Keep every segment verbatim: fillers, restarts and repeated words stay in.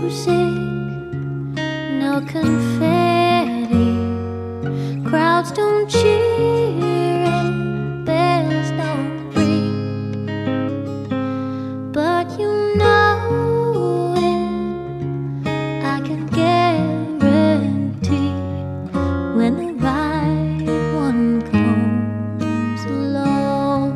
music, no confetti, crowds don't cheer and bells don't ring, but you know it, I can guarantee when the right one comes along,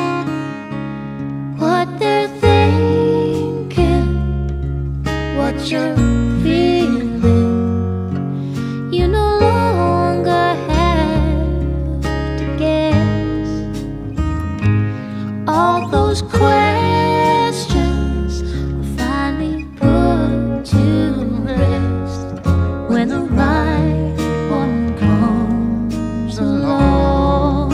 what they're thinking, what you're feeling, you no longer have to guess. All those questions will finally put to rest when the right one comes along.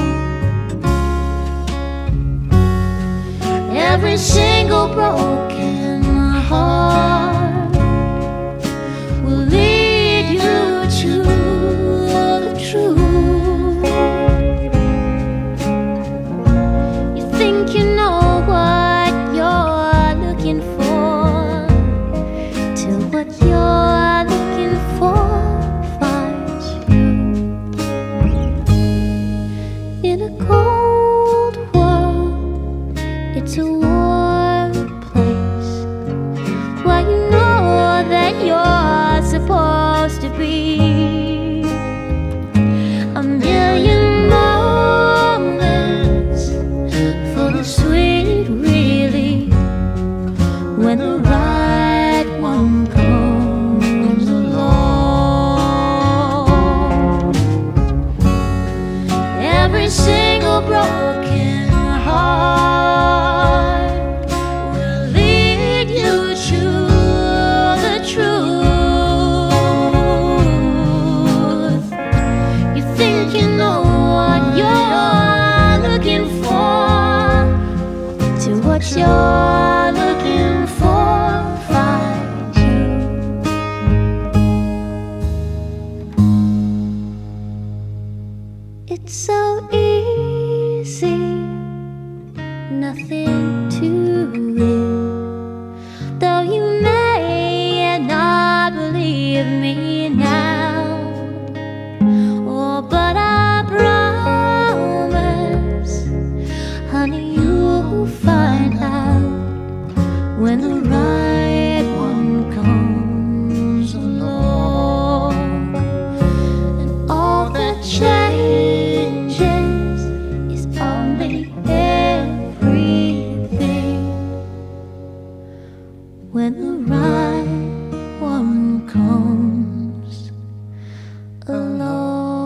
Every single broken heart will lead you to the truth. You think you know what you're looking for, till what you're looking for finds you. In a cold world, it's a warm place where you know that you're supposed to be. A million moments full of sweet relief when the right one comes along. Every single broken heart will lead you to the truth. You think you know what you're looking for, to what you're looking for finds you. It's so easy, nothing to it, though you may not believe me now. Oh, but I promise, honey, you'll find out when the right one comes along. And all that changes is only everything when the right one comes along.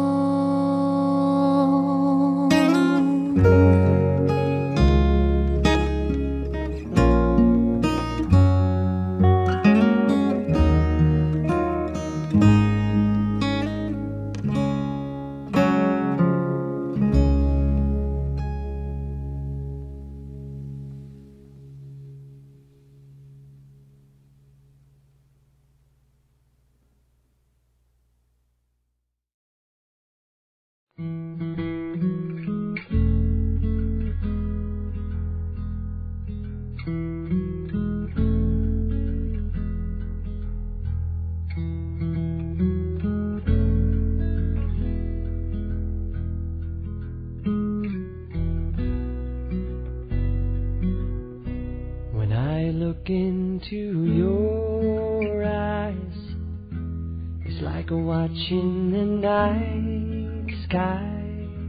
When I look into your eyes, it's like watching the night sky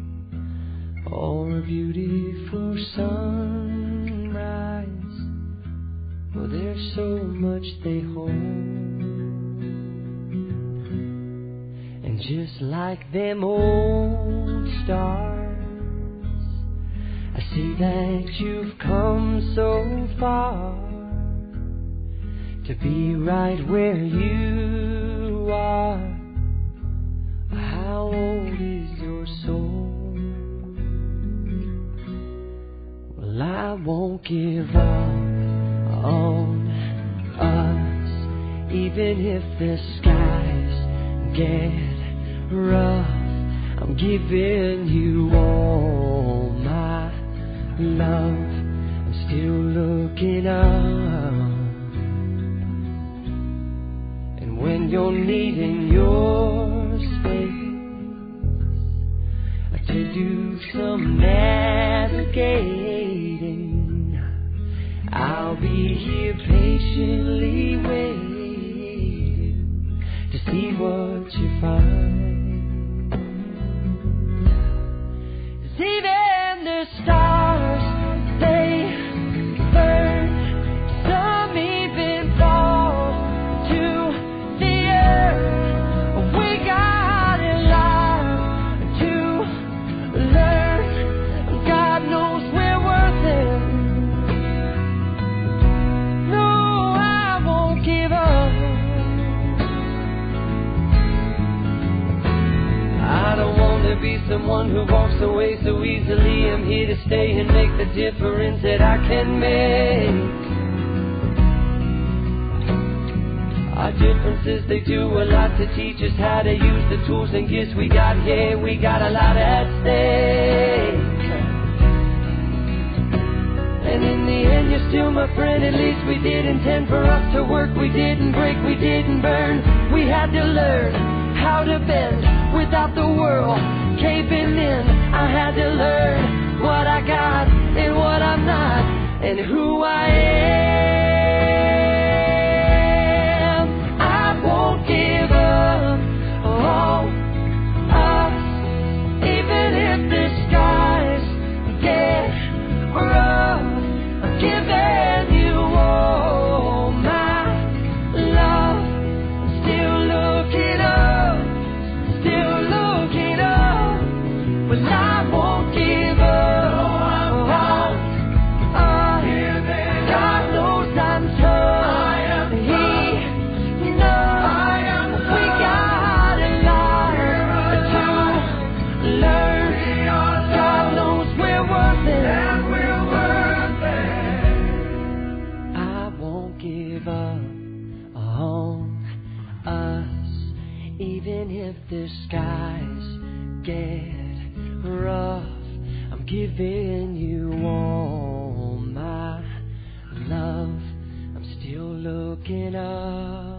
or a beautiful sunrise. Well, there's so much they hold, and just like them old stars, I see that you've come so far to be right where you are. How old is your soul? Well, I won't give up on us, even if the skies get rough. I'm giving you all my love. I'm still looking up. and you're needing your space to do some navigating, I'll be here patiently waiting to see what you find. 'Cause even the stars, they burn, some even fall to the earth. We got a lot to learn. God knows we're worth it. No, I won't give up. I don't want to be someone who walks away so easily. I'm here to stay and make the difference that I can make. Our differences, they do a lot to teach us how to use the tools and gifts we got. Yeah, we got a lot at stake. And in the end, you're still my friend. At least we did intend for us to work. We didn't break, we didn't burn. We had to learn how to bend without the world caving in. I had to learn what I got and what I'm not, and who I am. I won't give up on us, even if the skies get rough. I'm giving you all my love. I'm still looking up, still looking up. Well, I won't give up on us. God knows I'm tough. He knows we got a lot to learn. God knows we're worth it. I won't give up on us, even if the skies get rough. I'm giving you all my love. I'm still looking up.